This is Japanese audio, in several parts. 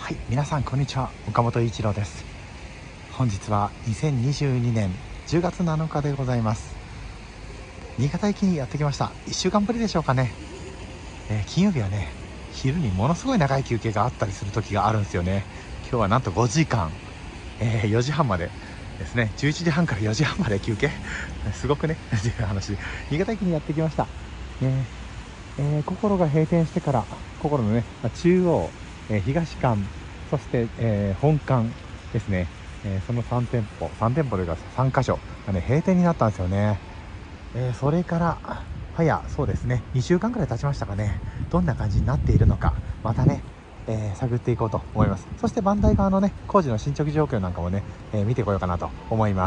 はい、皆さんこんにちは。岡本一郎です。本日は2022年10月7日でございます。新潟駅にやってきました。1週間ぶりでしょうかね。金曜日はね、昼にものすごい長い休憩があったりする時があるんですよね。今日はなんと5時間、4時半までですね。11時半から4時半まで休憩すごくねっていう話で新潟駅にやってきました。心が閉店してから心のね、中央、東館、そして、本館ですね、その3店舗というか3カ所がね閉店になったんですよね。それからそうですね2週間くらい経ちましたかね。どんな感じになっているのかまたね、探っていこうと思います。そして磐梯側のね工事の進捗状況なんかもね、見てこようかなと思います。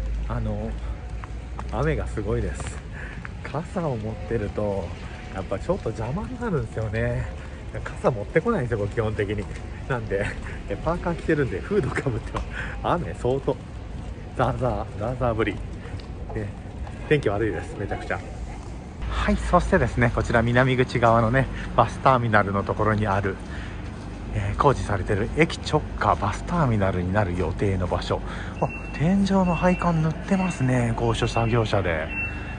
雨がすごいです。傘を持ってるとやっぱちょっと邪魔になるんですよね。傘持ってこないんですよ基本的に。なんでパーカー着てるんでフードかぶっては雨相当ザーザー降りで天気悪いです。めちゃくちゃ。はい、そしてですねこちら南口側のねバスターミナルのところにある、工事されている駅直下バスターミナルになる予定の場所。天井の配管塗ってますね、高所作業車で。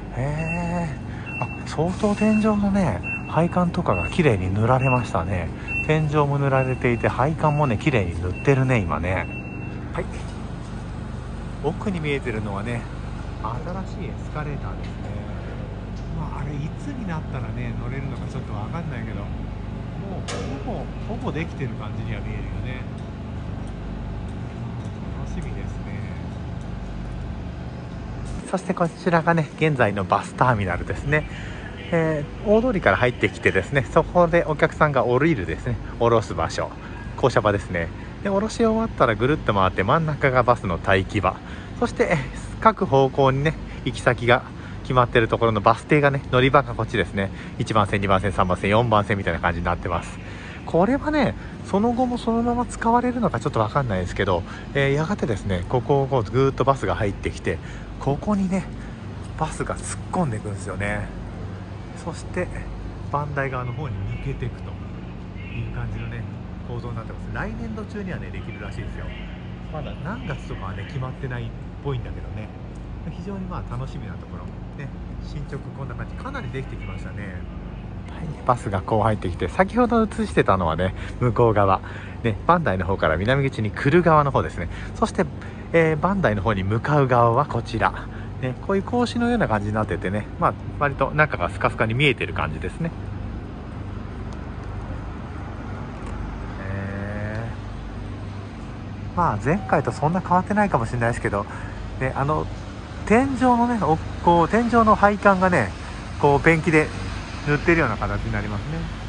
相当天井のね配管とかが綺麗に塗られましたね。天井も塗られていて配管もね綺麗に塗ってるね今ね。はい、奥に見えてるのはね新しいエスカレーターですね。あれいつになったらね乗れるのかちょっと分かんないけど、もうほぼできてる感じには見えるよね。楽しみですね。そしてこちらがね現在のバスターミナルですね。大通りから入ってきてですね、そこでお客さんが降りるですね、降ろす場所、降車場ですね。で降ろし終わったらぐるっと回って真ん中がバスの待機場、そして各方向にね行き先が決まっているところのバス停がね、乗り場がこっちですね。1番線2番線3番線4番線みたいな感じになってます。これはねその後もそのまま使われるのかちょっと分かんないですけど、やがてですねここをぐーっとバスが入ってきて、ここにねバスが突っ込んでいくんですよね。そして磐梯側の方に抜けていくという感じのね構造になってます。来年度中にはねできるらしいですよ。まだ何月とかはね決まってないっぽいんだけどね、非常に楽しみなところね。進捗こんな感じ、かなりできてきましたね。はい、バスがこう入ってきて、先ほど映してたのはね向こう側ね、磐梯の方から南口に来る側の方ですね。そして、磐梯の方に向かう側はこちらね、こういう格子のような感じになっててね、割と中がスカスカに見えてる感じですね。前回とそんな変わってないかもしれないですけど、ね、天井のねこう天井の配管がねこうペンキで塗ってるような形になりますね。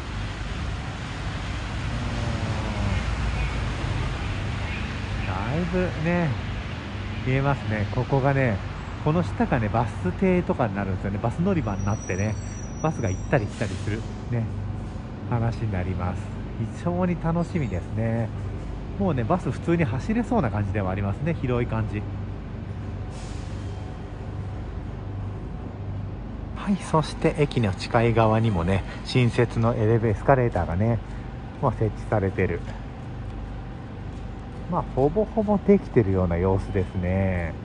だいぶね見えますね。ここがね、この下がねバス停とかになるんですよね。バス乗り場になってねバスが行ったり来たりするね話になります。非常に楽しみですね。もうねバス普通に走れそうな感じではありますね。広い感じ。はい、そして駅の近い側にもね新設のエスカレーターがね、設置されてる。ほぼほぼできてるような様子ですね。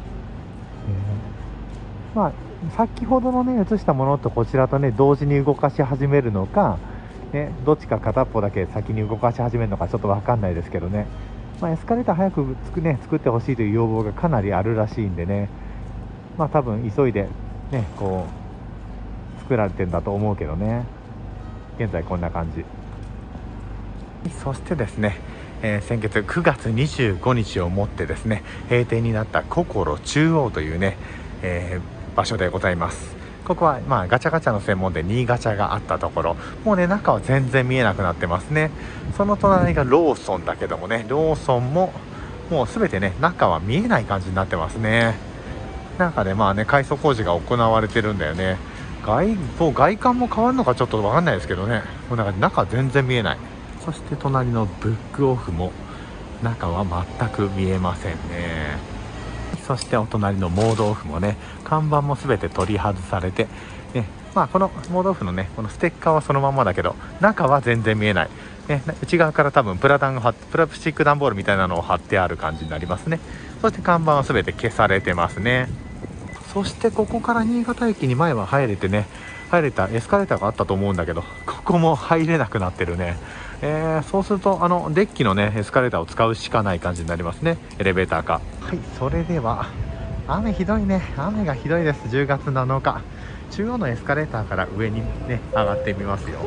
先ほどのね映したものとこちらとね同時に動かし始めるのか、どっちか片っぽだけ先に動かし始めるのかちょっと分かんないですけどね、エスカレーター早く作ってほしいという要望がかなりあるらしいんでね、多分急いでねこう作られてるんだと思うけどね。現在こんな感じ。そしてですね、先月9月25日をもってですね閉店になった心中央というね、場所でございます。ここはガチャガチャの専門店2ガチャがあったところ、もうね中は全然見えなくなってますね。その隣がローソンだけどもね、ローソンももう全てね中は見えない感じになってますね。中で改装工事が行われてるんだよね。外観も変わるのかちょっと分かんないですけどね、もう中全然見えない。そして隣のブックオフも中は全く見えませんね。そしてお隣のモードオフもね看板も全て取り外されて、 この盲導風のねこのステッカーはそのままだけど中は全然見えない、内側から多分プラスチック段ボールみたいなのを貼ってある感じになりますね。そして看板は全て消されてますね。そしてここから新潟駅に前は入れたエスカレーターがあったと思うんだけど、ここも入れなくなってるね。そうするとデッキのねエスカレーターを使うしかない感じになりますね。エレベーターか。はい、それでは雨ひどいね。雨がひどいです。10月7日中央のエスカレーターから上にね上がってみますよ。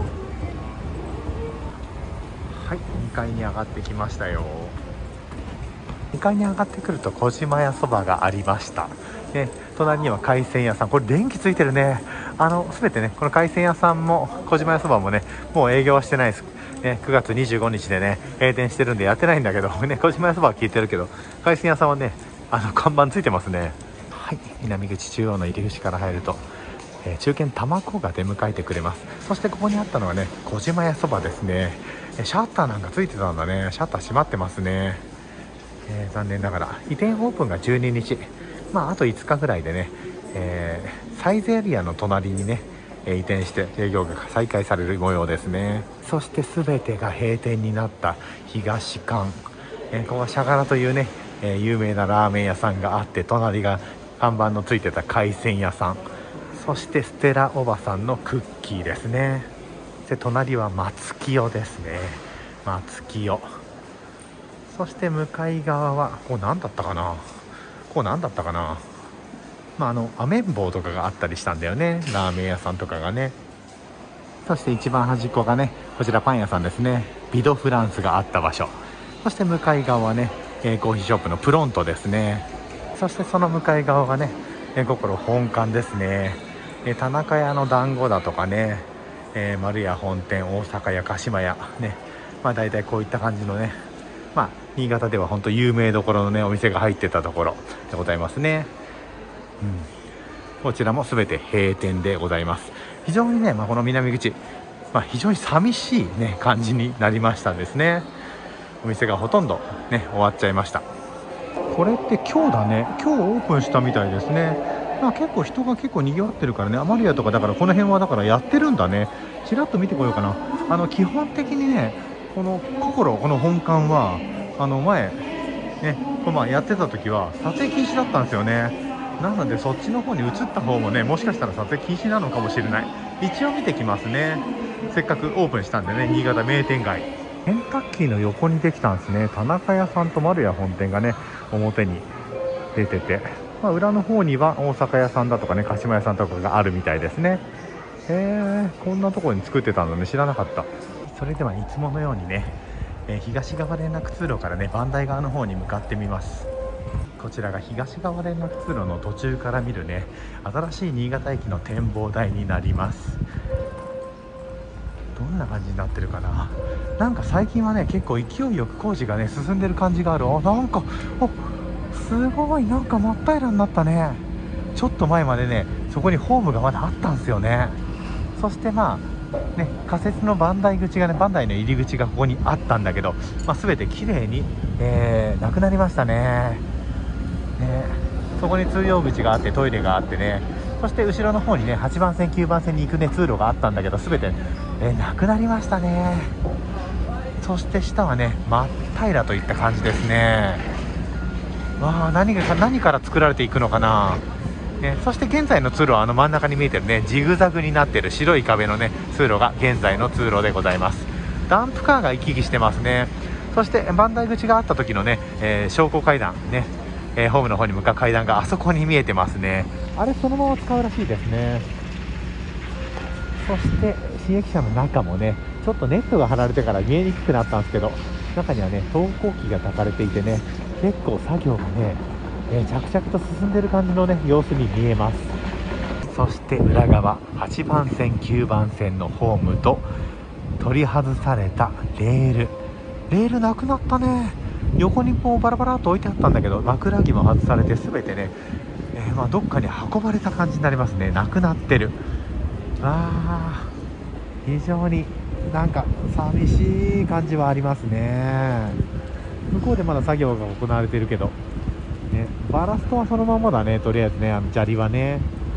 はい、2階に上がってきましたよ。2階に上がってくると小島屋そばがありました、隣には海鮮屋さん、これ電気ついてるね。全てねこの海鮮屋さんも小島屋そばもねもう営業はしてないです、9月25日でね閉店してるんでやってないんだけどね、小島屋そばは聞いてるけど海鮮屋さんはね看板ついてますね。はい、南口中央の入り口から入ると、中堅玉子が出迎えてくれます。そしてここにあったのはね小島屋そばですね。シャッターなんかついてたんだね。シャッター閉まってますね。残念ながら移転オープンが12日、あと5日ぐらいでね、サイズエリアの隣にね移転して営業が再開される模様ですね。そして全てが閉店になった東館、ここはシャガラというね、有名なラーメン屋さんがあって、隣が看板のついてた海鮮屋さん、そしてステラおばさんのクッキーですね。で隣は松清ですね。松清。そして向かい側はこう何だったかな、アメンボウとかがあったりしたんだよね、ラーメン屋さんとかがね。そして一番端っこがねこちらパン屋さんですね。ビドフランスがあった場所。そして向かい側はね、コーヒーショップのプロントですね。そしてその向かい側がね心本館ですね。田中屋の団子だとかね、丸屋本店、大阪屋、鹿島屋ね、だいたいこういった感じのね、新潟では本当有名どころのねお店が入ってたところでございますね。こちらも全て閉店でございます。非常にね、この南口、非常に寂しいね感じになりましたですね。お店がほとんどね終わっちゃいました。これって今日だね。今日オープンしたみたいですね。結構人が賑わってるからね。アマリアとかだからこの辺はだからやってるんだね。ちらっと見てこようかな。基本的にねこの本館は前ねやってた時は撮影禁止だったんですよね。なのでそっちの方に移った方もねもしかしたら撮影禁止なのかもしれない。一応見てきますね。せっかくオープンしたんでね。新潟名店街ケンタッキーの横にできたんですね。田中屋さんと丸屋本店がね表に出てて、裏の方には大阪屋さんだとかね鹿島屋さんとかがあるみたいですね。こんなところに作ってたのね知らなかった。それではいつものようにね、東側連絡通路からね磐梯側の方に向かってみます。こちらが東側連絡通路の途中から見るね新しい新潟駅の展望台になります。どんな感じになってるかな。なんか最近はね結構勢いよく工事がね進んでる感じがある。なんかすごいなんか真っ平らになったね。ちょっと前までねそこにホームがまだあったんですよね。そして仮設の磐梯口がね磐梯の入り口がここにあったんだけど、全てきれいに、なくなりましたね。そこに通用口があってトイレがあってね、そして後ろの方にね8番線9番線に行くね通路があったんだけど全て、なくなりましたね。そして下はね真っ平らといった感じですね。何から作られていくのかな、そして現在の通路は真ん中に見えてるねジグザグになってる白い壁のね通路が現在の通路でございます。ダンプカーが行き来してますね。そして磐梯口があった時のね、昇降階段ね、ホームの方に向かう階段があそこに見えてますね。あれそのまま使うらしいですね。そして新駅舎の中もねちょっとネットが張られてから見えにくくなったんですけど、中にはね投光器が焚かれていてね結構作業がね、着々と進んでる感じのね様子に見えます。そして裏側8番線9番線のホームと取り外されたレールなくなったね。横にこうバラバラっと置いてあったんだけど枕木も外されて全てね、どっかに運ばれた感じになりますね。なくなってる。非常になんか寂しい感じはありますね。向こうでまだ作業が行われているけど、バラストはそのままだね。とりあえずね砂利はね。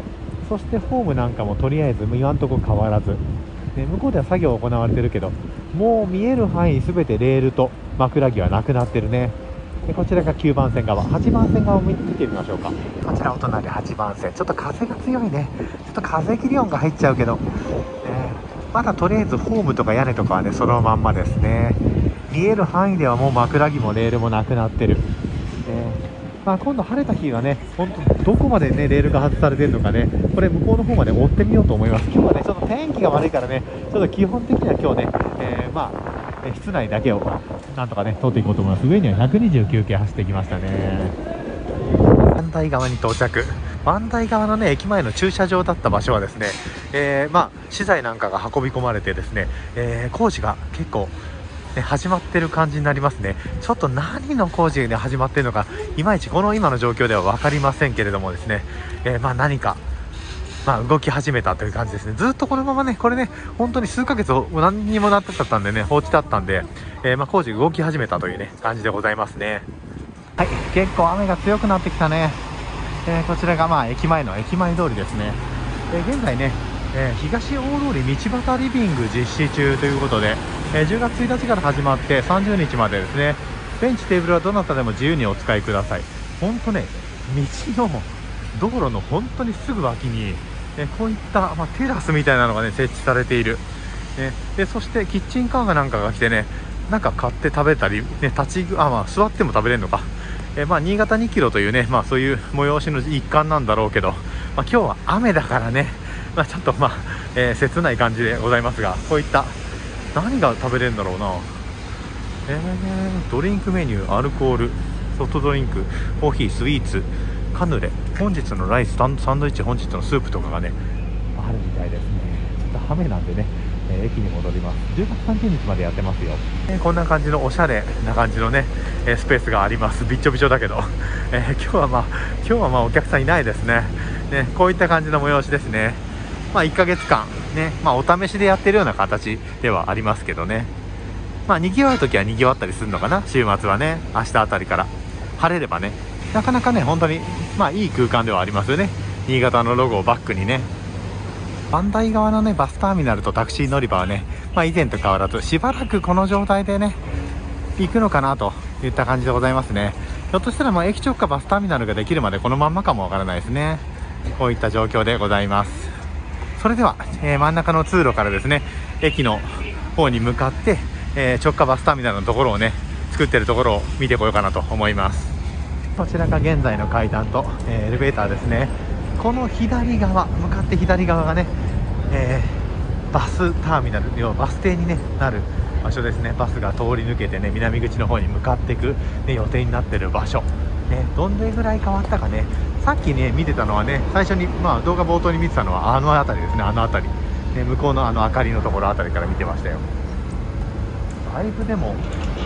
そしてホームなんかもとりあえず今のところ変わらず、向こうでは作業行われてるけど、もう見える範囲すべてレールと枕木はなくなってるね。こちらが9番線側、8番線側を見てみましょうか。こちらお隣8番線、ちょっと風が強いね。ちょっと風切り音が入っちゃうけど、まだとりあえずホームとか屋根とかはねそのまんまですね。見える範囲ではもう枕木もレールもなくなってる、今度晴れた日はね、本当どこまでねレールが外されてるのかね、これ向こうの方まで追ってみようと思います。今日はねちょっと天気が悪いからね、ちょっと基本的には今日ね、室内だけをなんとかね通っていこうと思います。上には129系走ってきましたね。磐梯側に到着。磐梯側のね駅前の駐車場だった場所はですね、資材なんかが運び込まれてですね、工事が結構始まってる感じになりますね。ちょっと何の工事で始まっているのかいまいちこの今の状況では分かりませんけれどもですね、何か動き始めたという感じですね。ずっとこのままねこれね本当に数ヶ月何にもなってちゃったんでね放置だったんで、工事動き始めたというね感じでございますね。はい、結構雨が強くなってきたね。こちらが駅前の駅前通りですね。現在ね、東大通り道端リビング実施中ということで、10月1日から始まって30日までですね。ベンチテーブルはどなたでも自由にお使いください。本当ね道の道路の本当にすぐ脇に、こういった、テラスみたいなのがね設置されている、でそしてキッチンカーなんかが来てねなんか買って食べたり、座っても食べれるのか、新潟2キロというね、そういう催しの一環なんだろうけど、今日は雨だからね、ちょっと切ない感じでございますが、こういった何が食べれるんだろうな、ドリンクメニュー、アルコール、ソフトドリンク、コーヒー、スイーツ、カヌレ、本日のライス、サンドイッチ、本日のスープとかがねあるみたいですね。ちょっと雨なんでね、駅に戻ります。10月30日までやってますよ。こんな感じのおしゃれな感じのねスペースがあります。びっちょびちょだけど、今日はお客さんいないですね。こういった感じの催しですね。1ヶ月間ね、お試しでやってるような形ではありますけどね。賑わう時は賑わったりするのかな。週末はね、明日あたりから晴れればね、なかなかね本当にいい空間ではありますよね。新潟のロゴをバックにね。磐梯側のねバスターミナルとタクシー乗り場はね、以前と変わらずしばらくこの状態でね行くのかなといった感じでございますね。ひょっとしたら駅直下バスターミナルができるまでこのまんまかもわからないですね。こういった状況でございます。それでは、真ん中の通路からですね駅の方に向かって、直下バスターミナルのところをね作ってるところを見てこようかなと思います。こちらが現在の階段と、エレベーターですね。この左側、向かって左側がね、バスターミナル、要はバス停に、なる場所ですね。バスが通り抜けてね南口の方に向かっていく、予定になっている場所、どんぐらい変わったかね。さっきね見てたのはね、最初に、動画冒頭に見てたのはあの辺りですね。あの辺り、向こうの明かりのところ辺りから見てましたよ。だいぶでも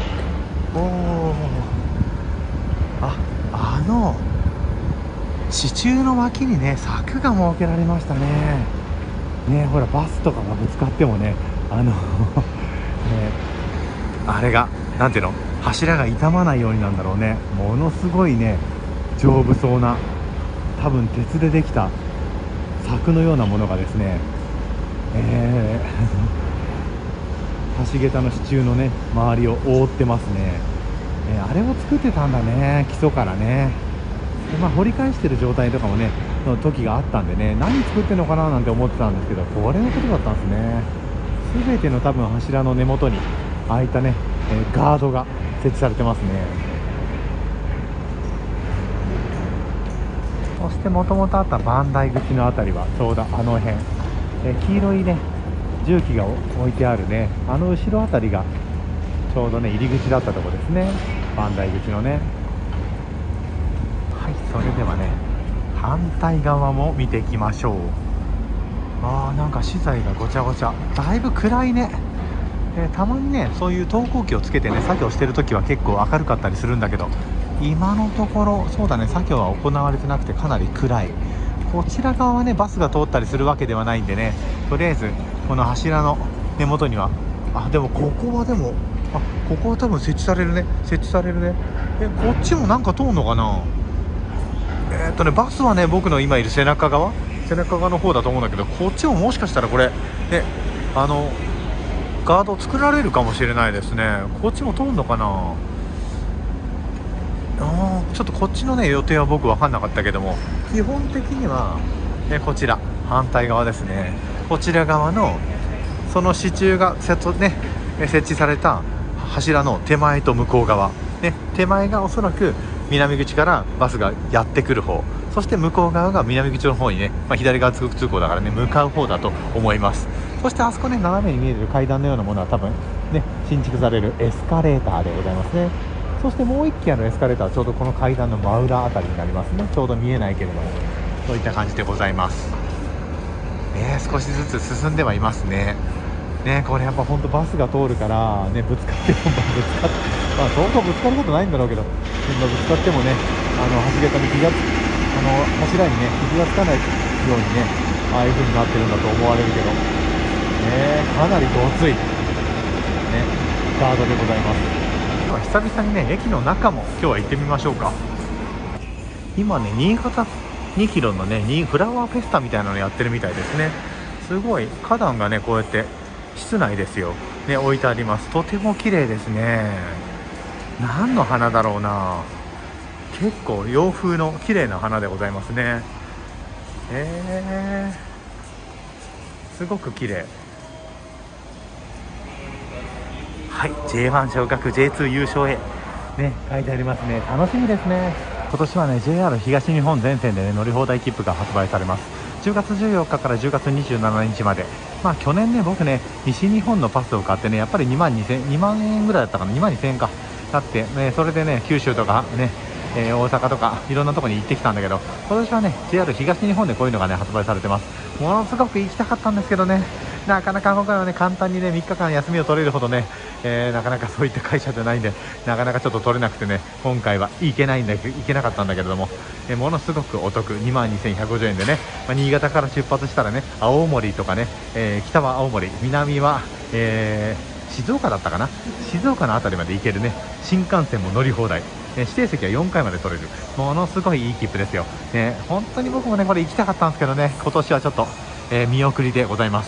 支柱の脇にね柵が設けられましたね。ほらバスとかがぶつかってもねあれがなんていうの、柱が傷まないようになんだろうね。ものすごいね丈夫そうな、多分鉄でできた柵のようなものがですね、橋桁の支柱のね周りを覆ってますね。あれを作ってたんだね、基礎からね。掘り返してる状態とかもねの時があったんでね、何作ってるのかななんて思ってたんですけど、これのことだったんですね。全ての多分柱の根元にああいったね、ガードが設置されてますね。そしてもともとあった磐梯口のあたりはちょうどあの辺、黄色いね重機が置いてあるね、あの後ろあたりがちょうどね入り口だったところですね、磐梯口のね。はい、それではね反対側も見ていきましょう。なんか資材がごちゃごちゃ、だいぶ暗いね。たまにねそういう投光器をつけてね作業してるときは結構明るかったりするんだけど、今のところそうだね、作業は行われてなくてかなり暗い。こちら側はねバスが通ったりするわけではないんでね、とりあえずこの柱の根元にはでもここはここは多分設置されるね。こっちもなんか通んのかな。バスはね僕の今いる背中側、 背中側の方だと思うんだけど、こっちももしかしたらこれね、ガード作られるかもしれないですね。こっちも通るのかな。ちょっとこっちのね予定は僕分かんなかったけども、基本的には、こちら反対側ですね。こちら側のその支柱が設置された柱の手前と向こう側、手前がおそらく南口からバスがやってくる方、そして向こう側が南口の方にね、左側通行だからね向かう方だと思います。そしてあそこね、斜めに見える階段のようなものは多分ね新築されるエスカレーターでございますね。そしてもう一機エスカレーターはちょうどこの階段の真裏あたりになりますね。ちょうど見えないけれども、そういった感じでございます。少しずつ進んではいますね。これやっぱ本当バスが通るからね、ぶつかっても相当ぶつかることないんだろうけど、ぶつかってもね、橋桁に柱にね傷がつかないようにね、ああいう風になってるんだと思われるけど、かなりごついガードでございます。久々にね駅の中も今日は行ってみましょうか。今ね新潟2キロのねフラワーフェスタみたいなのやってるみたいですね。すごい花壇がねこうやって室内ですよね置いてあります。とても綺麗ですね。何の花だろうな。結構洋風の綺麗な花でございますね。すごく綺麗。はい、J1 昇格 J2 優勝へね書いてありますね。楽しみですね。今年はね JR 東日本全線でね乗り放題切符が発売されます。10月14日から10月27日まで。去年ね僕ね西日本のパスを買ってね、やっぱり2万円ぐらいだったかな、2万2000円かだって、それでね九州とかね、大阪とかいろんなところに行ってきたんだけど、今年はね JR 東日本でこういうのがね発売されてます。ものすごく行きたかったんですけどね、なかなか今回はね簡単にね3日間休みを取れるほどね、なかなかそういった会社じゃないんで、なかなかちょっと取れなくてね、今回は行けなかったんだけれども、ものすごくお得、22,150円でね、新潟から出発したらね青森とかね、北は青森、南は、静岡だったかな、静岡の辺りまで行けるね新幹線も乗り放題、指定席は4回まで取れる、ものすごいいい切符ですよ、本当に僕もねこれ行きたかったんですけどね、今年はちょっと、見送りでございます。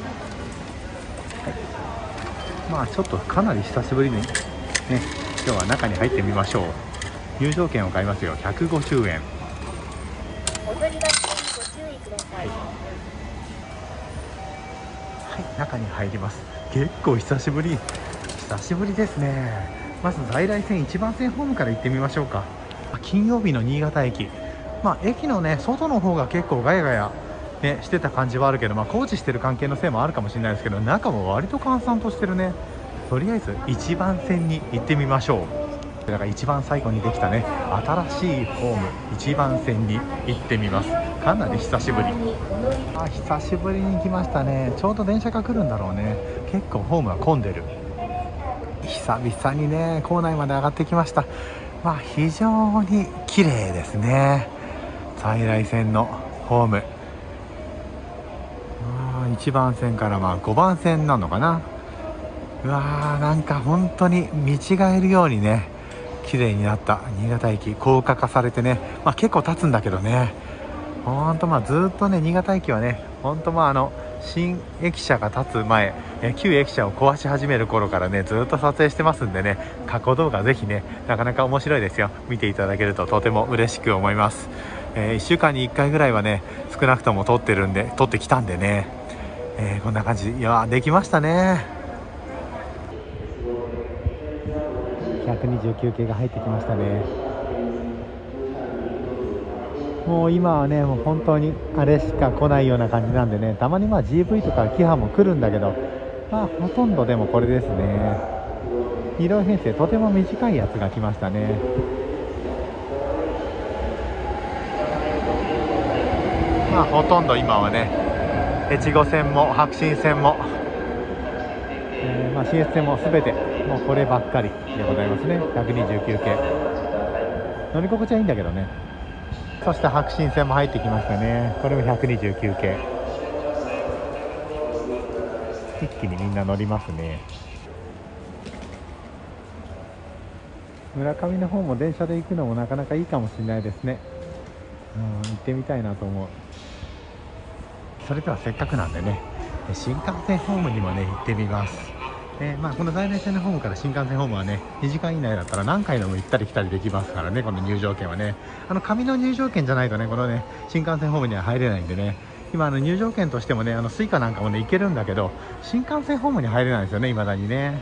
ちょっとかなり久しぶりにね今日は中に入ってみましょう。入場券を買いますよ。150円。 お取り出しにご注意ください。 はい、中に入ります。結構久しぶりですね。まず在来線1番線ホームから行ってみましょうか。金曜日の新潟駅、駅のね外の方が結構ガヤガヤしてた感じはあるけど、工事してる関係のせいもあるかもしれないですけど、中も割と閑散としてるね。とりあえず1番線に行ってみましょう。だから一番最後にできたね新しいホーム1番線に行ってみます。かなり久しぶり。久しぶりに来ましたね。ちょうど電車が来るんだろうね。結構ホームは混んでる。久々にね構内まで上がってきました。非常に綺麗ですね。在来線のホーム、1番線から5番線なのかな。なんか本当に見違えるようにね綺麗になった新潟駅、高架化されてね、結構経つんだけどね、本当ずっとね新潟駅はね本当新駅舎が建つ前、旧駅舎を壊し始める頃からねずっと撮影してますんでね、過去動画ぜひねなかなか面白いですよ。見ていただけるととても嬉しく思います。1週間に1回ぐらいはね少なくとも撮ってきたんでね、こんな感じ。できましたね。129系が入ってきましたね。もう今はねもう本当にあれしか来ないような感じなんでね、たまにGV とかキハも来るんだけど、ほとんどでもこれですね。2両編成とても短いやつが来ましたね。ほとんど今はね越後線も白新線も、新越線も全てもうこればっかりでございますね。129系乗り心地はいいんだけどね。そして白新線も入ってきましたね。これも129系、一気にみんな乗りますね。村上の方も電車で行くのもなかなかいいかもしれないですね。行ってみたいなと思う。 それではせっかくなんでね、新幹線ホームにもね行ってみます。この在来線のホームから新幹線ホームはね2時間以内だったら何回でも行ったり来たりできますからね。この入場券はね、紙の入場券じゃないとねこのね新幹線ホームには入れないんでね、今入場券としてもねスイカなんかもね行けるんだけど、新幹線ホームに入れないんですよね、未だにね。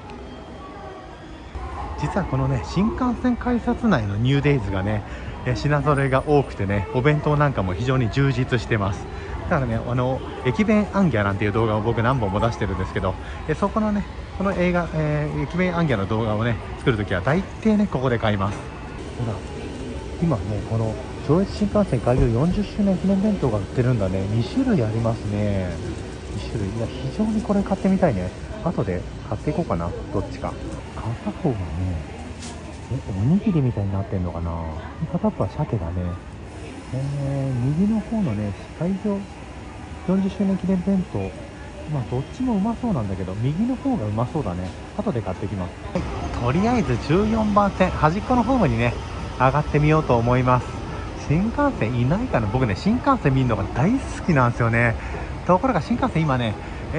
実はこのね新幹線改札内のニューデイズがね品揃えが多くてね、お弁当なんかも非常に充実してます。だからね駅弁アンギャなんていう動画を僕何本も出してるんですけど、そこのねこの映画、駅弁アンギャの動画をね作るときは大抵ねここで買います。ほら今ねこの上越新幹線開業40周年記念弁当が売ってるんだね。2種類ありますね。2種類、いや非常にこれ買ってみたいね。後で買っていこうかな、どっちか。片方がねおにぎりみたいになってんのかな、片方は鮭だね。右の方のね開業40周年記念弁当、どっちもうまそうなんだけど右の方がうまそうだね。後で買ってきます。とりあえず14番線端っこのホームにね上がってみようと思います。新幹線いないかな。僕ね新幹線見るのが大好きなんですよね。ところが新幹線今ね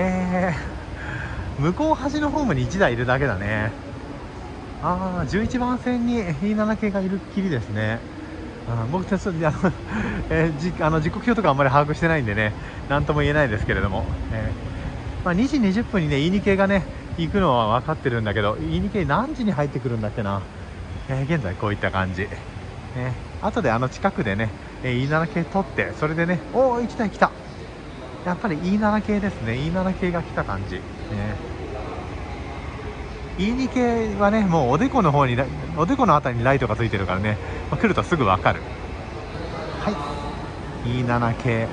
向こう端のホームに1台いるだけだね。11番線に E7 系がいるっきりですね。僕ちょっと時刻表とかあんまり把握してないんでね何とも言えないですけれども、2時20分にね E2 系がね行くのは分かってるんだけど、 E2 系何時に入ってくるんだっけな。現在こういった感じ、後で近くでね E7 系取って、それでね1台来た。やっぱり E7 系ですね。 E7 系が来た感じ、E2 系はねもうおでこの方におでこのあたりにライトがついてるからね、来るとすぐ分かる。はい、 E7 系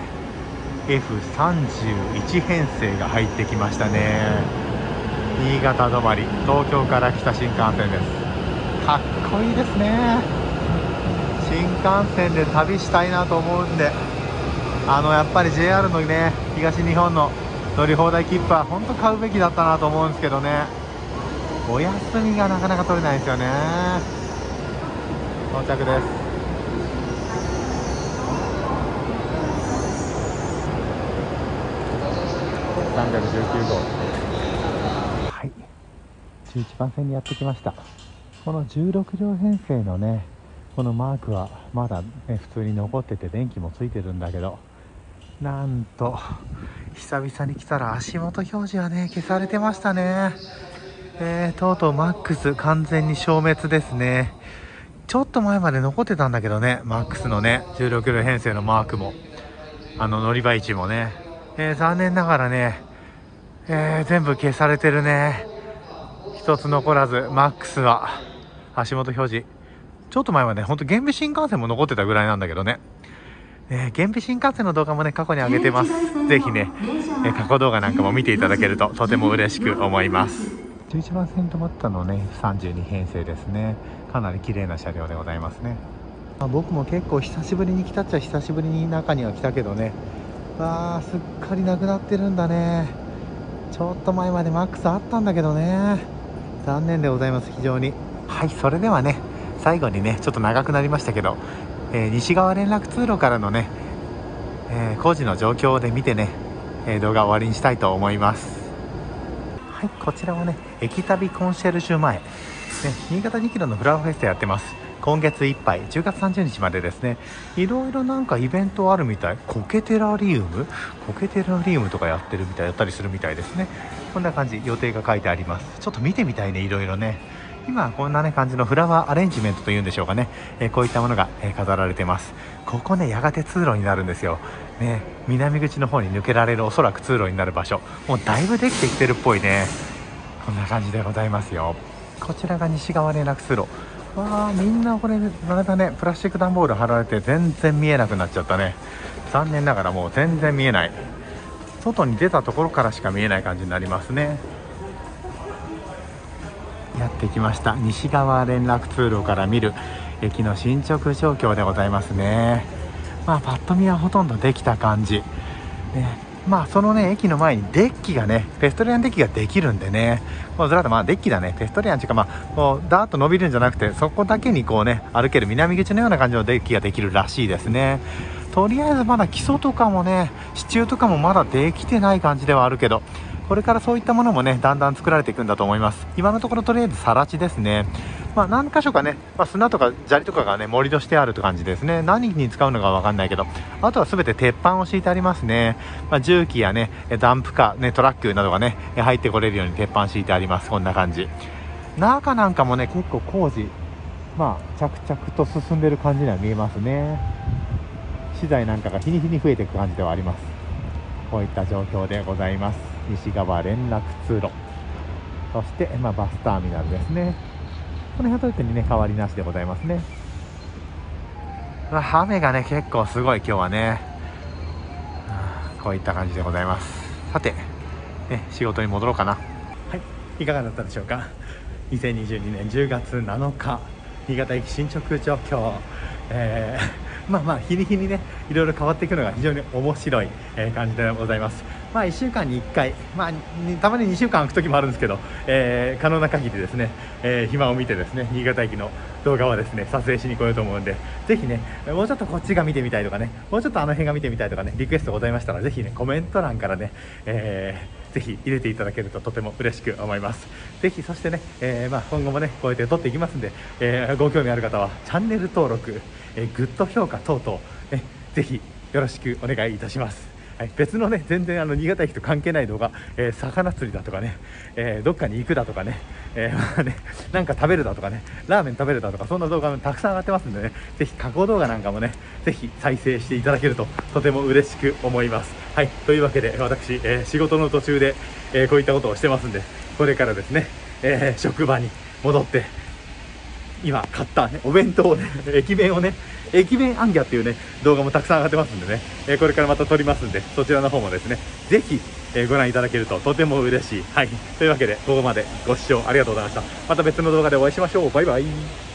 F31 編成が入ってきましたね。新潟止まり、東京から来た新幹線です。かっこいいですね。新幹線で旅したいなと思うんで、やっぱり JR のね東日本の乗り放題切符は本当買うべきだったなと思うんですけどね、お休みがなかなか取れないですよね。到着です。319号、はい、11番線にやってきました。この16両編成のねこのマークはまだ、普通に残ってて電気もついてるんだけど、なんと久々に来たら足元表示はね消されてましたね。とうとうマックス完全に消滅ですね。ちょっと前まで残ってたんだけどね、マックスのね16両編成のマークも乗り場位置もね、残念ながらね、全部消されてるね。一つ残らずマックスは足元表示、ちょっと前はねほんと原備新幹線も残ってたぐらいなんだけどね、原備新幹線の動画もね過去に上げてます。ぜひね、過去動画なんかも見ていただけるととても嬉しく思います。11番線止まったのね32編成ですね。かなり綺麗な車両でございますね。僕も結構久しぶりに来たっちゃ久しぶりに中には来たけどね、すっかりなくなってるんだね。ちょっと前までマックスあったんだけどね、残念でございます、非常に。はい、それではね最後にねちょっと長くなりましたけど、西側連絡通路からのね、工事の状況で見てね、動画終わりにしたいと思います。はい、こちらはね駅旅コンシェルジュ前、新潟2キロのフラワーフェスタやってます。今月いっぱい10月30日までですね。いろいろなんかイベントあるみたい。コケテラリウムとかやったりするみたいですね。こんな感じ、予定が書いてあります。ちょっと見てみたいね、いろいろね。今こんなね感じのフラワーアレンジメントというんでしょうかね、こういったものが、飾られてます。ここねやがて通路になるんですよね。南口の方に抜けられるおそらく通路になる場所、もうだいぶできてきてるっぽいね。こんな感じでございますよ。こちらが西側連絡通路。みんなこれあれだね、プラスチック段ボール貼られて全然見えなくなっちゃったね。残念ながらもう全然見えない、外に出たところからしか見えない感じになりますね。やってきました。西側連絡通路から見る駅の進捗状況でございますね。パッと見はほとんどできた感じ、そのね駅の前にデッキがねペストリアンデッキができるんでね、もうずらっとデッキだね、ペストリアンっていうかこうダーッと伸びるんじゃなくて、そこだけにこうね歩ける南口のような感じのデッキができるらしいですね。 とりあえずまだ基礎とかもね、支柱とかもまだできてない感じではあるけど、これからそういったものもねだんだん作られていくんだと思います。今のところとりあえず更地ですね。何箇所かね、砂とか砂利とかがね盛り土してあるって感じですね。何に使うのか分かんないけど、あとは全て鉄板を敷いてありますね。重機やねダンプカーね、トラックなどがね入ってこれるように鉄板敷いてあります。こんな感じ。中なんかもね結構工事着々と進んでる感じには見えますね。資材なんかが日に日に増えていく感じではあります。こういった状況でございます。西側連絡通路、そして、バスターミナルですね。この辺は特にね変わりなしでございますね。雨がね結構すごい今日はね。こういった感じでございます。さて、仕事に戻ろうかな。はい、いかがだったでしょうか。2022年10月7日新潟駅進捗状況、日に日にねいろいろ変わっていくのが非常に面白い、感じでございます。1週間に1回、たまに2週間空く時もあるんですけど、可能な限りですね、暇を見てですね新潟駅の動画はですね撮影しに来ようと思うんで、ぜひねもうちょっとこっちが見てみたいとかね、もうちょっとあの辺が見てみたいとかね、リクエストございましたらぜひねコメント欄からね、ぜひ入れていただけるととても嬉しく思います。ぜひそしてね、今後もねこうやって撮っていきますんで、ご興味ある方はチャンネル登録、グッド評価等々、ぜひよろしくお願いいたします。別のね全然新潟駅と関係ない動画、魚釣りだとかね、どっかに行くだとかね、なんか食べるだとかね、ラーメン食べるだとか、そんな動画もたくさん上がってますんでね、ぜひ加工動画なんかもねぜひ再生していただけるととても嬉しく思います。はい、というわけで私、仕事の途中で、こういったことをしてますんで、これからですね、職場に戻って今買った、お弁当をね駅弁をね、駅弁アンギャっていうね動画もたくさん上がってますんでね、これからまた撮りますんで、そちらの方もですねぜひ、ご覧いただけるととても嬉しい。はい、というわけでここまでご視聴ありがとうございました。また別の動画でお会いしましょう。バイバイ。